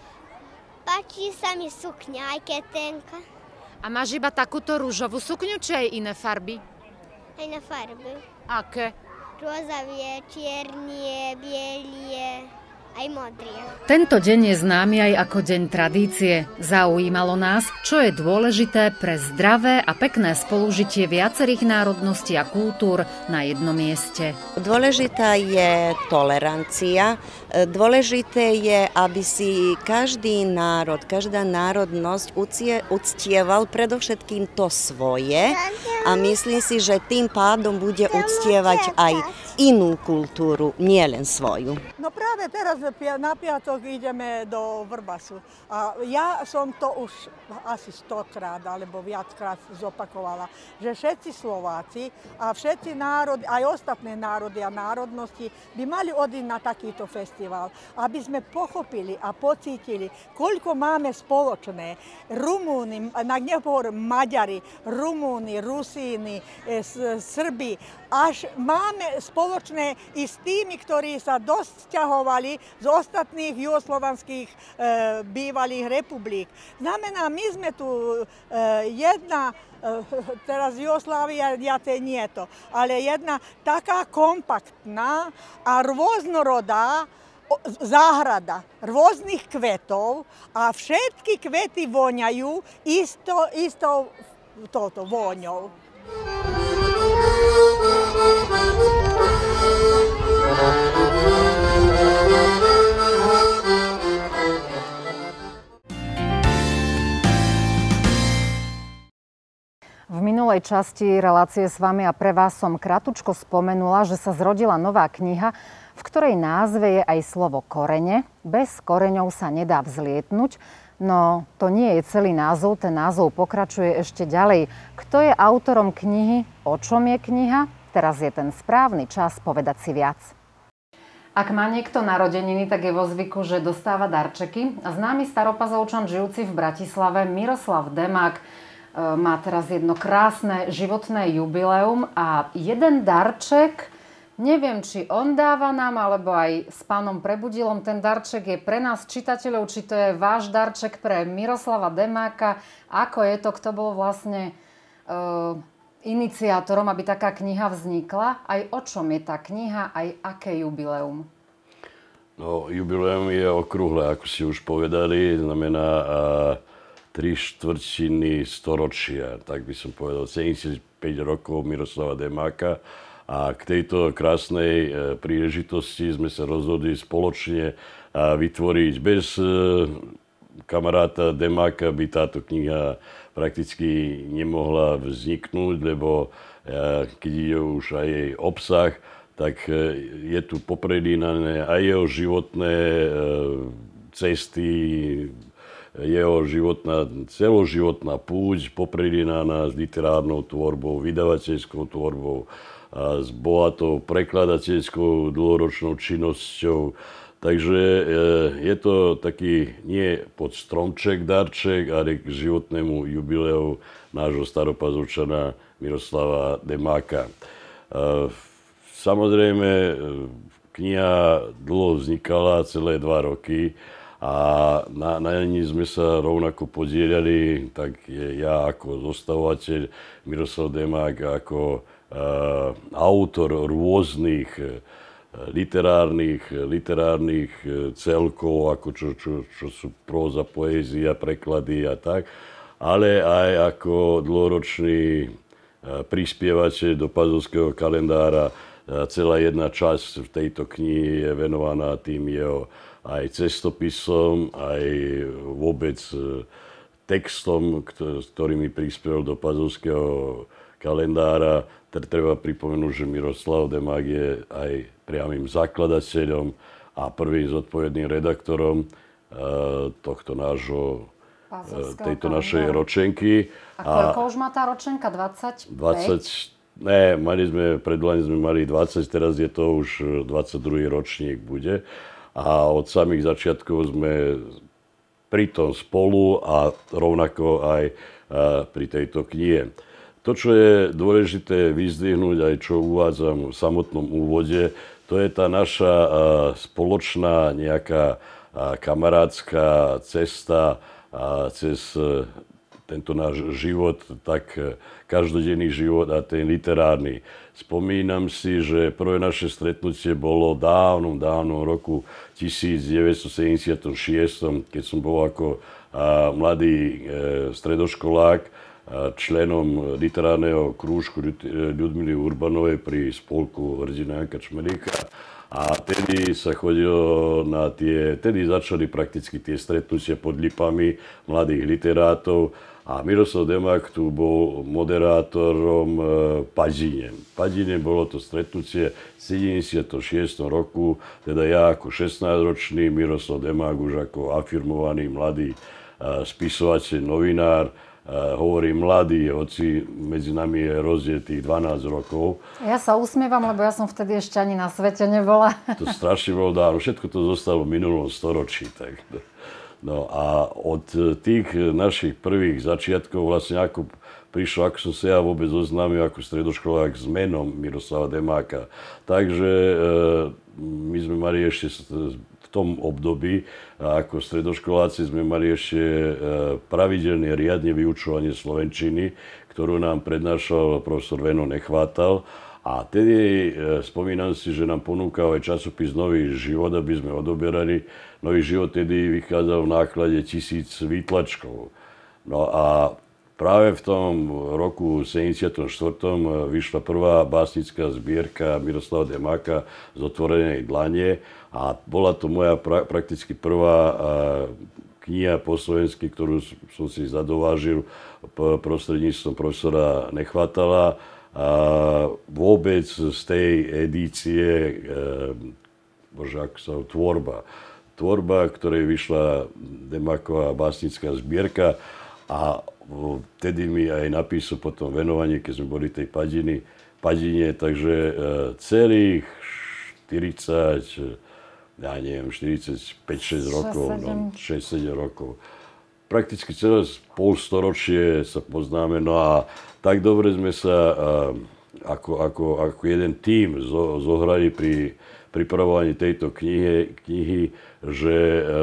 Speaker 4: Páči sa mi sukňa, aj ketenka.
Speaker 1: A máš iba takúto rúžovú sukňu, či aj iné farby?
Speaker 4: Aj na farby.
Speaker 1: Aké?
Speaker 4: Rozavie, čiernie, bielie, aj modrie.
Speaker 1: Tento deň je známy aj ako deň tradície. Zaujímalo nás, čo je dôležité pre zdravé a pekné spolužitie viacerých národností a kultúr na jednom mieste.
Speaker 8: Dôležitá je tolerancia, Dôležité je, aby si každý národ, každá národnosť uctieval predovšetkým to svoje a myslím si, že tým pádom bude uctievať aj inú kultúru, nielen svoju.
Speaker 6: No práve teraz na piatok ideme do Vrbasu. A ja som to už asi stokrát alebo viackrát zopakovala, že všetci Slováci a všetci národy, aj ostatné národy a národnosti by mali odísť na takýto festival, aby sme pochopili a pocítili, koľko máme spoločné. Rumúni, nehovorím Maďari, Rumúni, Rusíni, Srbi, až máme spoločné i s tými, ktorí sa dosť sťahovali z ostatných juhoslovanských e, bývalých republik. Znamená, my sme tu e, jedna, e, teraz Jugoslávia, ja to nie to, ale jedna taká kompaktná a rôznorodá záhrada rôznych kvetov a všetky kvety voňajú isto, istou toto, voňou.
Speaker 1: V minulej časti relácie s vami a pre vás som kratučko spomenula, že sa zrodila nová kniha, v ktorej názve je aj slovo korene. Bez koreňov sa nedá vzlietnúť, no to nie je celý názov, ten názov pokračuje ešte ďalej. Kto je autorom knihy? O čom je kniha? Teraz je ten správny čas povedať si viac. Ak má niekto narodeniny, tak je vo zvyku, že dostáva darčeky. Známy staropazovčan žijúci v Bratislave Miroslav Demák má teraz jedno krásne životné jubileum a jeden darček, neviem, či on dáva nám, alebo aj s pánom Prebudilom, ten darček je pre nás čitateľov, či to je váš darček pre Miroslava Demáka, ako je to, kto bol vlastne uh, iniciátorom, aby taká kniha vznikla, aj o čom je tá kniha, aj aké jubileum?
Speaker 9: No, jubileum je okrúhle, ako si už povedali, znamená uh, tri štvrtiny storočia, tak by som povedal, sedemdesiatpäť rokov Miroslava Demáka. A k tejto krásnej príležitosti sme sa rozhodli spoločne vytvoriť. Bez kamaráta Demáka by táto kniha prakticky nemohla vzniknúť, lebo keď je už aj jej obsah, tak je tu popredínané aj jeho životné cesty, jeho životná, celoživotná púť popredínaná s literárnou tvorbou, vydavateľskou tvorbou, a s bohatou prekladateľskou dlhoročnou činnosťou. Takže je to taký nie pod stromček darček, ale k životnému jubileu nášho staropazovčana Miroslava Demáka. Samozrejme, kniha dlho vznikala, celé dva roky, a na, na ní sme sa rovnako podielali, tak je ja ako zostavovateľ, Miroslav Demák ako uh, autor rôznych uh, literárnych, literárnych celkov, ako čo, čo, čo sú próza, poézia, preklady a tak, ale aj ako dlhoročný uh, prispievateľ do Pazovského kalendára. Uh, celá jedna časť v tejto knihy je venovaná tým jeho aj cestopisom, aj vôbec textom, s ktorými prispel do Pazovského kalendára. Treba pripomenúť, že Miroslav Demák je aj priamym zakladateľom a prvým zodpovedným redaktorom tohto nášho, tejto našej ročenky.
Speaker 1: A koľko už má tá ročenka? dvadsaťpäť?
Speaker 9: dvadsať, ne, mali sme, predlani sme mali dvadsať, teraz je to už dvadsaťdruhý ročník bude. A od samých začiatkov sme pri tom spolu a rovnako aj pri tejto knihe. To, čo je dôležité vyzdvihnúť, aj čo uvádzam v samotnom úvode, to je tá naša spoločná nejaká kamarátska cesta cez tento náš život, tak každodenný život a ten literárny. Spomínam si, že prvé naše stretnutie bolo dávnom, dávnom roku devätnásťsedemdesiatšesť, keď som bol ako a, mladý e, stredoškolák a, členom literárneho krúžku Ľudmily Urbanovej pri spolku hrdina Janka Čmelíka. A A tedy sa chodilo na tie, tedy začali prakticky tie stretnutia pod lipami mladých literátov a Miroslav Demák tu bol moderátorom e, Padine. Padine bolo to stretnutie v sedemdesiatom šiestom roku, teda ja ako šestnásťročný, Miroslav Demák už ako afirmovaný mladý e, spisovateľ, novinár. Uh, hovorím mladý, hoci medzi nami je rozdiel tých dvanásť rokov.
Speaker 1: Ja sa usmievam, lebo ja som vtedy ešte ani na svete nebola.
Speaker 9: To strašne bolo dávno, všetko to zostalo v minulom storočí. Tak. No a od tých našich prvých začiatkov vlastne ako prišlo, ako som sa ja vôbec oznámil ako stredoškolák s menom Miroslava Demáka. Takže uh, my sme mali ešte v tom období, ako stredoškoláci sme mali ešte pravidelne riadne vyučovanie slovenčiny, ktorú nám prednášal profesor Veno Nechvátal. A tedy spomínam si, že nám ponúkal aj časopis Nový život, aby sme odoberali. Nový život tedy vychádzal v náklade tisíc výtlačkov. No a práve v tom roku sedemdesiatom štvrtom vyšla prvá básnická zbierka Miroslava Demáka z Otvorenej dlane a bola to moja pra- prakticky prvá kniha po slovensky, ktorú som si zadovážil prostredníctvom profesora Nechvátala. A vôbec z tej edície, bože, ako sa tvorba, tvorba, ktorej vyšla Demáková básnická zbierka a vtedy mi aj napísal potom venovanie, keď sme boli tej Padiny, Padine, takže celých štyridsať, ja neviem, štyridsaťpäť šesť rokov, no, šesť sedem rokov. Prakticky celé polstoročie sa poznáme, no a tak dobre sme sa ako, ako, ako jeden tím zohrali pri pripravovaní tejto knihy, knihy že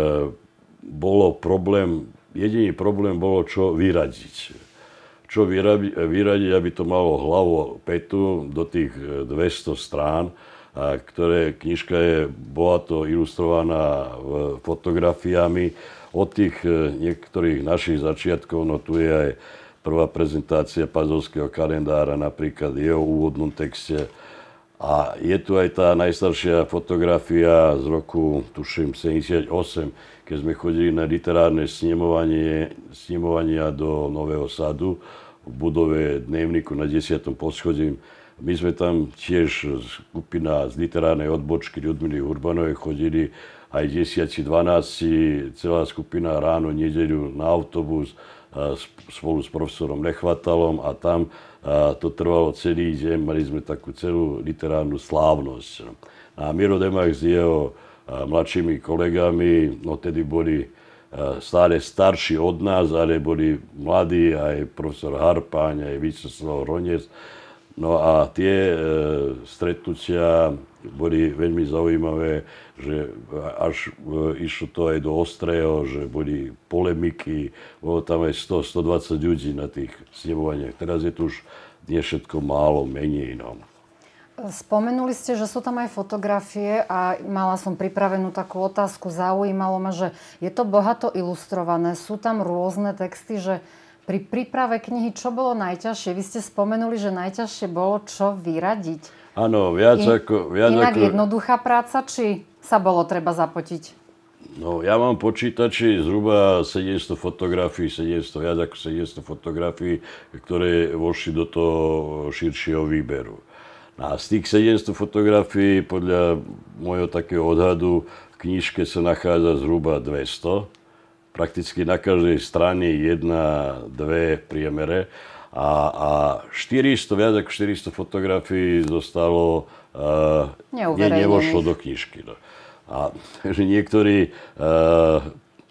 Speaker 9: bolo problém, jediný problém bolo, čo vyradiť. Čo vyradiť, aby to malo hlavu petu do tých dvesto strán, a ktoré knižka je bohato ilustrovaná fotografiami od tých niektorých našich začiatkov. No tu je aj prvá prezentácia Pazovského kalendára, napríklad v jeho úvodnom texte. A je tu aj tá najstaršia fotografia z roku, tuším, sedemdesiatosem, keď sme chodili na literárne snemovanie, snemovania do Nového Sadu v budove Dnevníku na desiatom poschodí. My sme tam tiež skupina z literárnej odbočky Ľudmily Urbanovej chodili aj desať dvanásť, celá skupina ráno, nedeľu na autobus spolu s profesorom Nechvátalom a tam a to trvalo celý deň, mali sme takú celú literárnu slávnosť. A Miro Demák s jeho mladšími kolegami, no tedy boli stále starší od nás, ale boli mladí, aj profesor Harpáň, aj Víťoslav Ronec. No a tie e, stretnutia boli veľmi zaujímavé, že až e, išlo to aj do ostrého, že boli polemiky, bolo tam aj sto až stodvadsať ľudí na tých snemovaniach. Teraz je to už nie všetko málo, menej. No.
Speaker 1: Spomenuli ste, že sú tam aj fotografie a mala som pripravenú takú otázku. Zaujímalo ma, že je to bohato ilustrované, sú tam rôzne texty, že pri príprave knihy, čo bolo najťažšie? Vy ste spomenuli, že najťažšie bolo čo vyradiť.
Speaker 9: Áno, viac In, ako... Viac
Speaker 1: inak
Speaker 9: ako...
Speaker 1: jednoduchá práca, či sa bolo treba zapotiť?
Speaker 9: No, ja mám počítači zhruba sedemsto fotografií, sedemsto, viac ako sedemsto fotografií, ktoré vošli do toho širšieho výberu. A z tých sedemsto fotografií, podľa môjho takého odhadu, v knižke sa nachádza zhruba dvesto. Prakticky na každej strane jedna, dve v priemere a, a štyristo, viac ako štyristo fotografií zostalo, uh, ne, nevošlo do knižky. No. A že niektorí uh,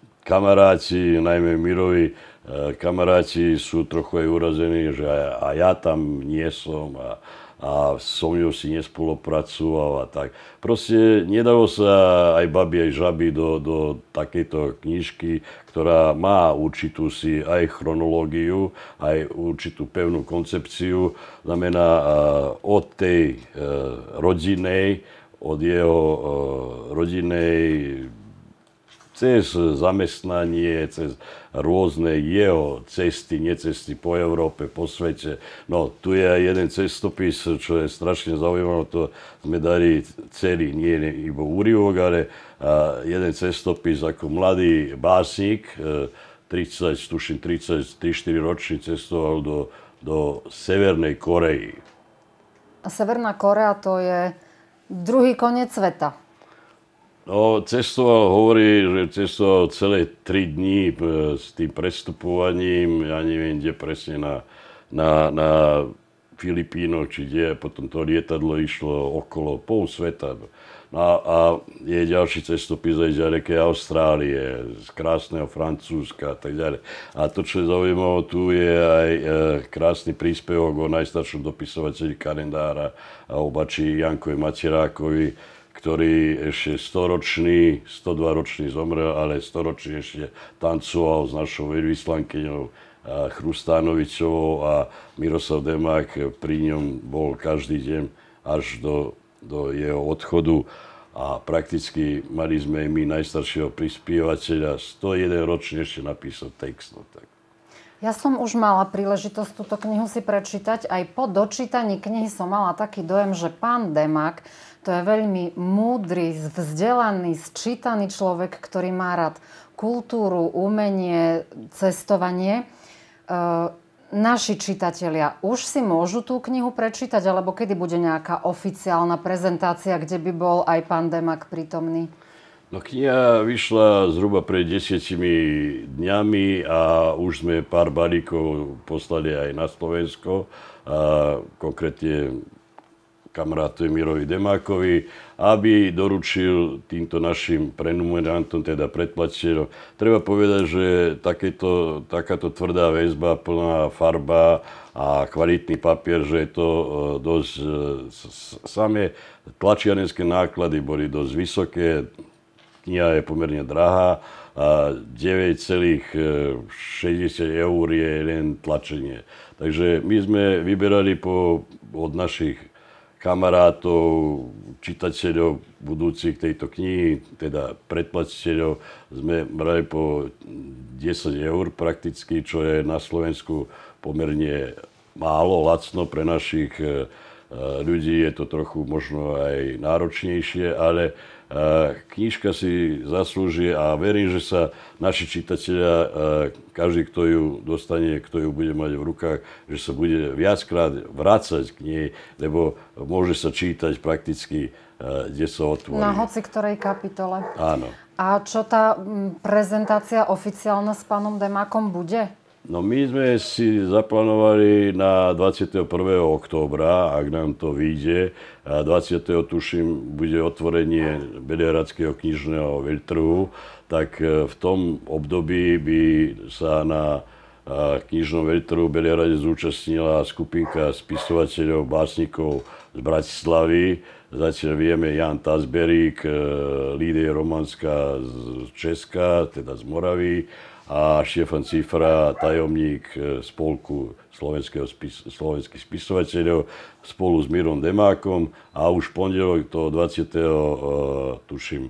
Speaker 9: kamaráti, najmä Mirovi, uh, kamaráti sú trochu aj urazení, že aj, a ja tam nie som a, a so mňou si nespolupracoval a tak. Proste nedalo sa aj babi, aj žaby do, do takejto knižky, ktorá má určitú si aj chronológiu, aj určitú pevnú koncepciu. Znamená od tej rodinnej, od jeho rodinnej cez zamestnanie, cez rôzne jeho cesty, necesty po Európe, po svete. No, tu je aj jeden cestopis, čo je strašne zaujímavé, to sme dali celý, nie iba úryvok, ale jeden cestopis ako mladý básnik, tridsať, tuším tridsaťtri štyri ročný, cestoval do, do Severnej Korei.
Speaker 1: A Severná Korea to je druhý koniec sveta.
Speaker 9: No, cestoval, hovorí, že cestoval celé tri dní s tým prestupovaním, ja neviem, kde presne, na, na, na Filipínoch, či kde, potom to lietadlo išlo okolo pol sveta. No a je ďalší cestopis aj z ďalekej Austrálie, z krásneho Francúzska a tak ďalej. A to, čo je zaujímavé, tu je aj e, krásny príspevok o najstaršom dopisovateľi kalendára a o bači Jankovi Materákovi, ktorý ešte storočný, stodvaročný zomrel, ale storočný ešte tancoval s našou veľvyslankyňou Chrustánovičovou a Miroslav Demák pri ňom bol každý deň až do, do jeho odchodu. A prakticky mali sme my najstaršieho prispievateľa, sto jeden ročne ešte napísal text. No tak.
Speaker 1: Ja som už mala príležitosť túto knihu si prečítať. Aj po dočítaní knihy som mala taký dojem, že pán Demák to je veľmi múdry, vzdelaný, sčítaný človek, ktorý má rád kultúru, umenie, cestovanie. E, naši čitatelia už si môžu tú knihu prečítať, alebo kedy bude nejaká oficiálna prezentácia, kde by bol aj pán Demák prítomný?
Speaker 9: No, kniha vyšla zhruba pred desiatimi dňami a už sme pár balíkov poslali aj na Slovensko, a konkrétne kamarátovi Mirovi Demákovi, aby doručil týmto našim prenumerantom, teda predplatiteľom. Treba povedať, že takéto, takáto tvrdá väzba, plná farba a kvalitný papier, že je to dosť... Samé tlačiarenské náklady boli dosť vysoké, kniha je pomerne drahá a deväť celá šesťdesiat eur je len tlačenie. Takže my sme vyberali po, od našich kamarátov, čitateľov budúcich tejto knihy, teda predplatiteľov, sme brali po desať eur prakticky, čo je na Slovensku pomerne málo, lacno pre našich ľudí. Je to trochu možno aj náročnejšie, ale knižka si zaslúži a verím, že sa naši čitatelia, každý, kto ju dostane, kto ju bude mať v rukách, že sa bude viackrát vrácať k nej, lebo môže sa čítať prakticky, kde sa otvorí.
Speaker 1: Na hoci ktorej kapitole.
Speaker 9: Áno.
Speaker 1: A čo tá prezentácia oficiálna s pánom Demákom bude?
Speaker 9: No my sme si zaplánovali na dvadsiateho prvého októbra, ak nám to vyjde. A dvadsiateho tuším, bude otvorenie Beliehradského knižného veľtrhu. Tak v tom období by sa na knižnom veľtrhu v Beliehrade zúčastnila skupinka spisovateľov, básnikov z Bratislavy. Zatiaľ vieme Jan Tasberík, Lídia Romanská z Česka, teda z Moravy, a Štefan Cifra, tajomník spolku spis, slovenských spisovateľov, spolu s Mirom Demákom. A už v pondelok toho dvadsiateho tuším,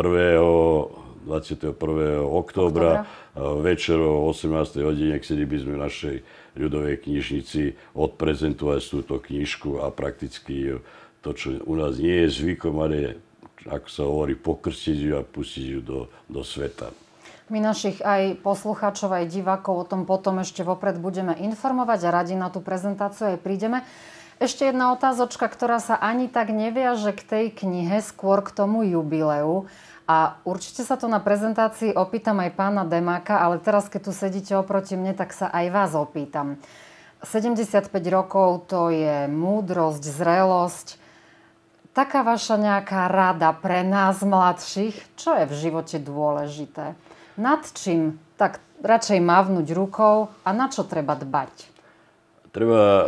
Speaker 9: prvého, dvadsiateho prvého októbra večer o osemnástej hodine, kedy by sme v našej ľudovej knižnici odprezentovať túto knižku a prakticky to, čo u nás nie je zvykom, ale ako sa hovorí, pokrstiť ju a pustiť ju do, do sveta.
Speaker 1: My našich aj poslucháčov, aj divákov o tom potom ešte vopred budeme informovať a radi na tú prezentáciu aj prídeme. Ešte jedna otázočka, ktorá sa ani tak neviaže k tej knihe, skôr k tomu jubileu. A určite sa to na prezentácii opýtam aj pána Demáka, ale teraz, keď tu sedíte oproti mne, tak sa aj vás opýtam. sedemdesiatpäť rokov to je múdrosť, zrelosť. Taká vaša nejaká rada pre nás mladších, čo je v živote dôležité? Nad čím tak radšej mávnuť rukou a na čo treba dbať?
Speaker 9: Treba uh,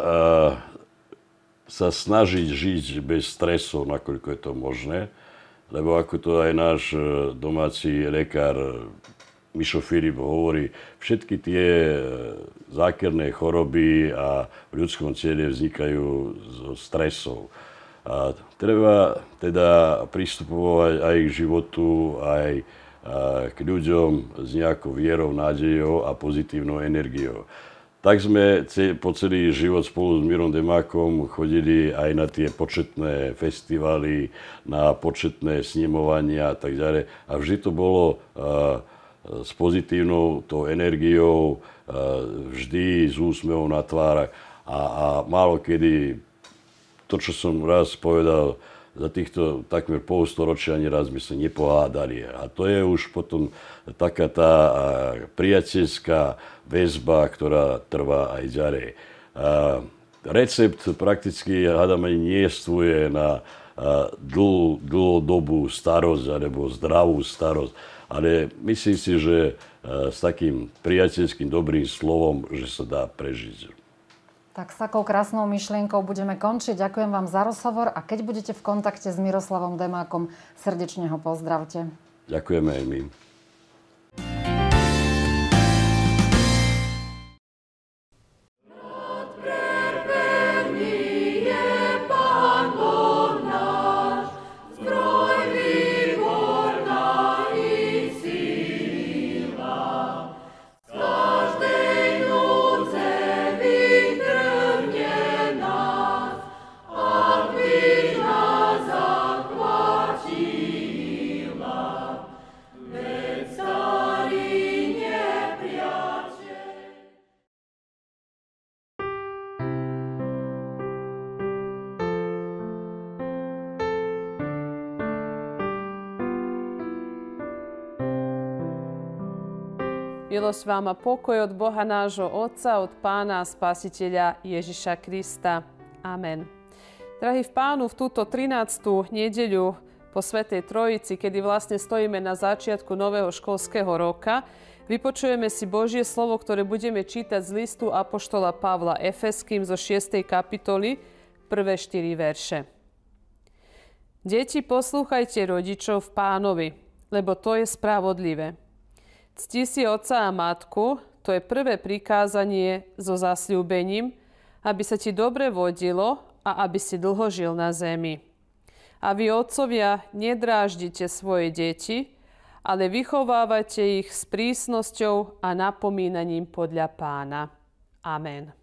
Speaker 9: sa snažiť žiť bez stresov, nakoľko je to možné. Lebo ako to aj náš domáci lekár Mišo Filip hovorí, všetky tie zákerné choroby a v ľudskom tele vznikajú zo stresov. A treba teda pristupovať aj k životu, aj k ľuďom s nejakou vierou, nádejou a pozitívnou energiou. Tak sme po celý život spolu s Mirom Demákom chodili aj na tie početné festivaly, na početné snemovania a tak ďalej. A vždy to bolo uh, s pozitívnou tou energiou, uh, vždy s úsmevom na tvárach. A, a málo kedy to, čo som raz povedal, za týchto takmer polstoročia ani raz sme sa nepohádali. A to je už potom taká tá priateľská väzba, ktorá trvá aj ďalej. A recept prakticky, hádam, ani nie je na dlhú, dlhodobú starosť alebo zdravú starosť. Ale myslím si, že s takým priateľským dobrým slovom, že sa dá prežiť.
Speaker 1: Tak s takou krásnou myšlienkou budeme končiť. Ďakujem vám za rozhovor a keď budete v kontakte s Miroslavom Demákom, srdečne ho pozdravte.
Speaker 9: Ďakujeme aj my.
Speaker 10: Milosť vám a pokoj od Boha nášho Otca, od Pána a Spasiteľa Ježiša Krista. Amen. Drahí v Pánu, v túto trinástu nedeľu po Svätej Trojici, kedy vlastne stojíme na začiatku nového školského roka, vypočujeme si Božie slovo, ktoré budeme čítať z listu apoštola Pavla Efeským zo šiestej kapitoly, prvé štyri verše. Deti, poslúchajte rodičov v Pánovi, lebo to je spravodlivé. Cti si otca a matku, to je prvé prikázanie so zasľúbením, aby sa ti dobre vodilo a aby si dlho žil na zemi. A vy, otcovia, nedráždite svoje deti, ale vychovávate ich s prísnosťou a napomínaním podľa Pána. Amen.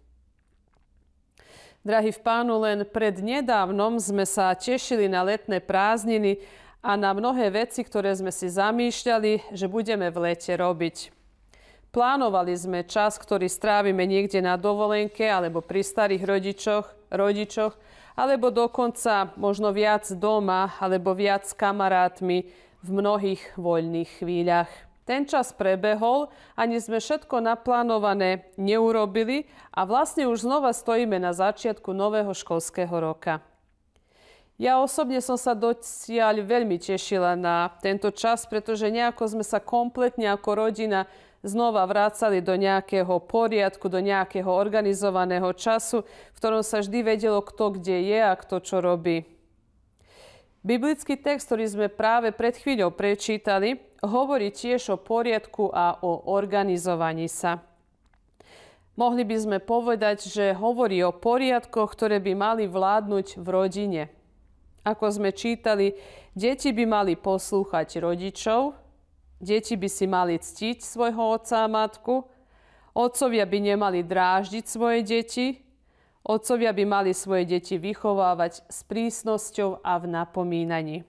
Speaker 10: Drahí v Pánu, len prednedávnom sme sa tešili na letné prázdniny a na mnohé veci, ktoré sme si zamýšľali, že budeme v lete robiť. Plánovali sme čas, ktorý strávime niekde na dovolenke alebo pri starých rodičoch, rodičoch, alebo dokonca možno viac doma alebo viac s kamarátmi v mnohých voľných chvíľach. Ten čas prebehol, ani sme všetko naplánované neurobili a vlastne už znova stojíme na začiatku nového školského roka. Ja osobne som sa dosiaľ veľmi tešila na tento čas, pretože nejako sme sa kompletne ako rodina znova vracali do nejakého poriadku, do nejakého organizovaného času, v ktorom sa vždy vedelo, kto kde je a kto čo robí. Biblický text, ktorý sme práve pred chvíľou prečítali, hovorí tiež o poriadku a o organizovaní sa. Mohli by sme povedať, že hovorí o poriadkoch, ktoré by mali vládnuť v rodine. Ako sme čítali, deti by mali poslúchať rodičov, deti by si mali ctiť svojho otca a matku, otcovia by nemali dráždiť svoje deti, otcovia by mali svoje deti vychovávať s prísnosťou a v napomínaní.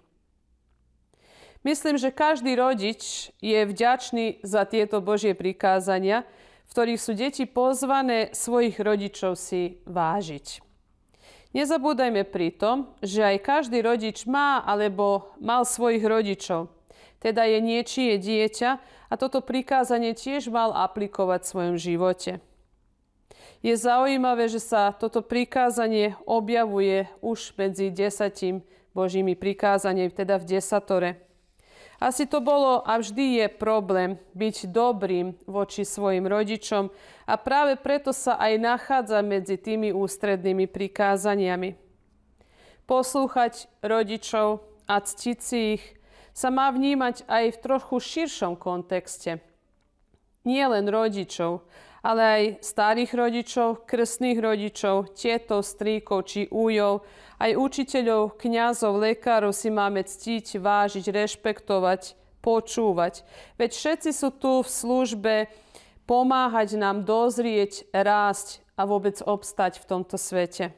Speaker 10: Myslím, že každý rodič je vďačný za tieto Božie prikázania, v ktorých sú deti pozvané svojich rodičov si vážiť. Nezabúdajme pritom, že aj každý rodič má alebo mal svojich rodičov. Teda je niečie dieťa a toto prikázanie tiež mal aplikovať v svojom živote. Je zaujímavé, že sa toto prikázanie objavuje už medzi desatím Božími prikázaniami, teda v desatore. Asi to bolo a vždy je problém byť dobrým voči svojim rodičom a práve preto sa aj nachádza medzi tými ústrednými prikázaniami. Poslúchať rodičov a ctiť si ich sa má vnímať aj v trochu širšom kontexte. Nie len rodičov, ale aj starých rodičov, krstných rodičov, tietov, strýkov či újov, aj učiteľov, kňazov, lekárov si máme ctiť, vážiť, rešpektovať, počúvať. Veď všetci sú tu v službe pomáhať nám dozrieť, rásť a vôbec obstať v tomto svete.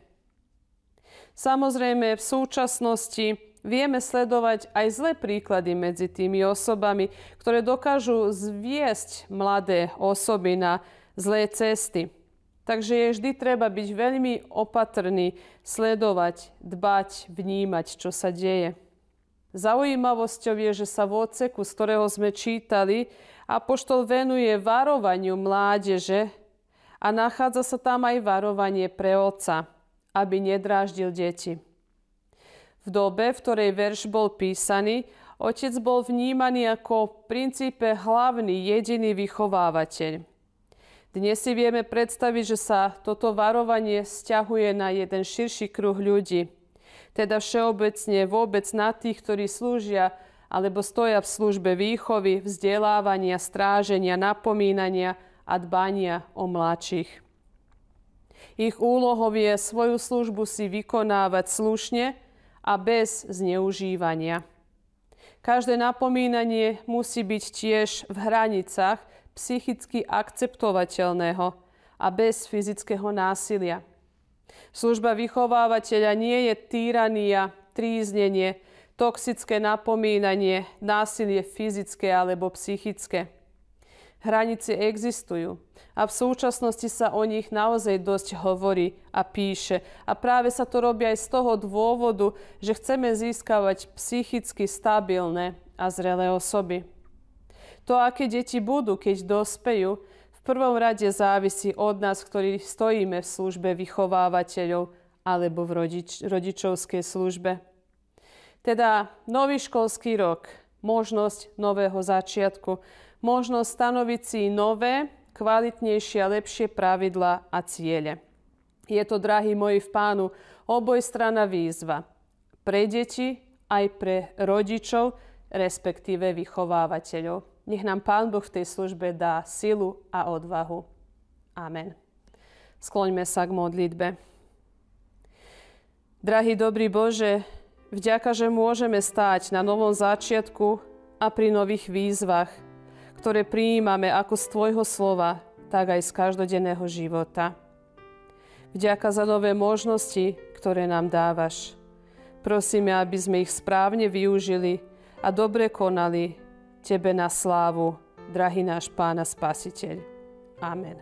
Speaker 10: Samozrejme, v súčasnosti vieme sledovať aj zlé príklady medzi tými osobami, ktoré dokážu zviesť mladé osoby na zlé cesty. Takže je vždy treba byť veľmi opatrný, sledovať, dbať, vnímať, čo sa deje. Zaujímavosťou je, že sa v odseku, z ktorého sme čítali, apoštol venuje varovaniu mládeže a nachádza sa tam aj varovanie pre otca, aby nedráždil deti. V dobe, v ktorej verš bol písaný, otec bol vnímaný ako v princípe hlavný, jediný vychovávateľ. Dnes si vieme predstaviť, že sa toto varovanie vzťahuje na jeden širší kruh ľudí. Teda všeobecne vôbec na tých, ktorí slúžia alebo stoja v službe výchovy, vzdelávania, stráženia, napomínania a dbania o mladších. Ich úlohou je svoju službu si vykonávať slušne a bez zneužívania. Každé napomínanie musí byť tiež v hranicách psychicky akceptovateľného a bez fyzického násilia. Služba vychovávateľa nie je tyrania, tríznenie, toxické napomínanie, násilie fyzické alebo psychické. Hranice existujú a v súčasnosti sa o nich naozaj dosť hovorí a píše. A práve sa to robí aj z toho dôvodu, že chceme získavať psychicky stabilné a zrelé osoby. To, aké deti budú, keď dospejú, v prvom rade závisí od nás, ktorí stojíme v službe vychovávateľov alebo v rodič- rodičovskej službe. Teda nový školský rok, možnosť nového začiatku, možnosť stanoviť si nové, kvalitnejšie a lepšie pravidlá a ciele. Je to, drahí moji v Pánu, obojstranná výzva. Pre deti aj pre rodičov, respektíve vychovávateľov. Nech nám Pán Boh v tej službe dá silu a odvahu. Amen. Skloňme sa k modlitbe. Drahý dobrý Bože, vďaka, že môžeme stáť na novom začiatku a pri nových výzvach, ktoré prijímame ako z Tvojho slova, tak aj z každodenného života. Vďaka za nové možnosti, ktoré nám dávaš. Prosíme, aby sme ich správne využili a dobre konali Tebe na slávu, drahý náš Pán a Spasiteľ. Amen.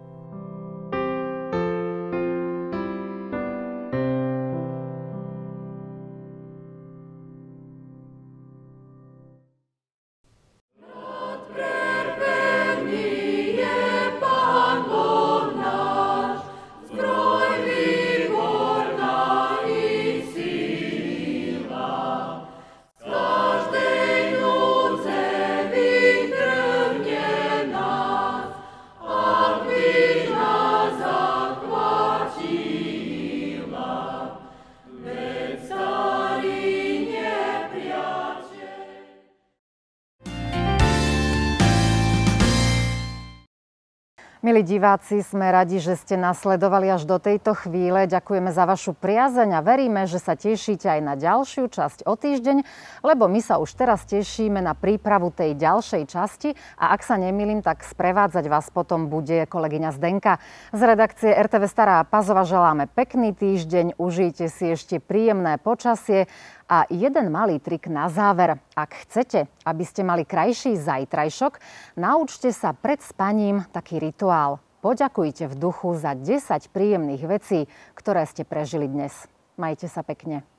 Speaker 1: Milí diváci, sme radi, že ste nás sledovali až do tejto chvíle. Ďakujeme za vašu priazeň a veríme, že sa tešíte aj na ďalšiu časť o týždeň, lebo my sa už teraz tešíme na prípravu tej ďalšej časti a ak sa nemýlim, tak sprevádzať vás potom bude kolegyňa Zdenka. Z redakcie er té vé Stará Pazova želáme pekný týždeň, užijte si ešte príjemné počasie. A jeden malý trik na záver. Ak chcete, aby ste mali krajší zajtrajšok, naučte sa pred spaním taký rituál. Poďakujte v duchu za desať príjemných vecí, ktoré ste prežili dnes. Majte sa pekne.